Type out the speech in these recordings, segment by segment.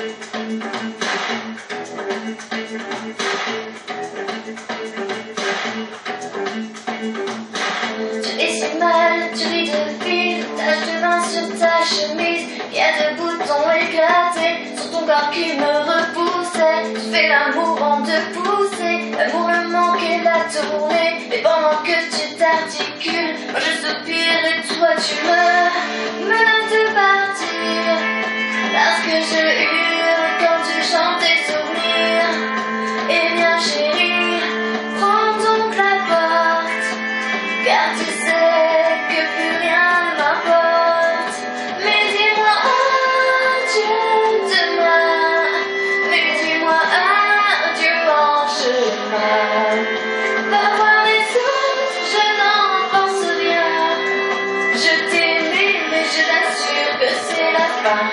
Tu es si mal, tu ris de vivre, tache de main sur ta chemise, y a deux boutons éclatés sur ton corps qui me repoussait. Tu fais l'amour en deux poussées, l'amour me manque et la tournée, mais pendant que tu t'articules, moi je soupire et toi tu me menaces de partir, parce que je hurle quand tu chantes tes souvenirs. Eh bien chérie, prends donc la porte, car tu sais que plus rien ne m'importe. Mais dis-moi adieu demain, mais dis-moi adieu en chemin. Va voir les autres, je n'en pense rien. Je t'aimais, mais je t'assure que c'est la fin.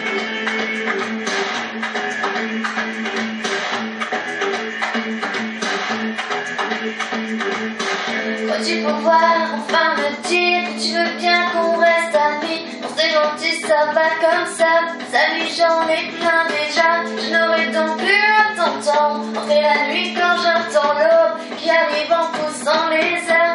Crois-tu pouvoir enfin me dire que tu veux bien qu'on reste amis? Non, c'est gentil, ça va comme ça. Salut, j'en ai plein déjà. Je n'aurai donc plus à t'entendre entrer la nuit quand j'entends l'aube qui arrive en poussant les ailes.